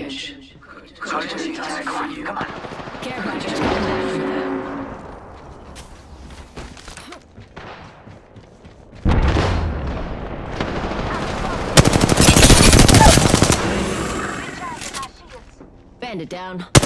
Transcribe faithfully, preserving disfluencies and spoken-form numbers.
wreckage. Sollte sich das erkundigen, Mann. Care package coming down. Bandit down.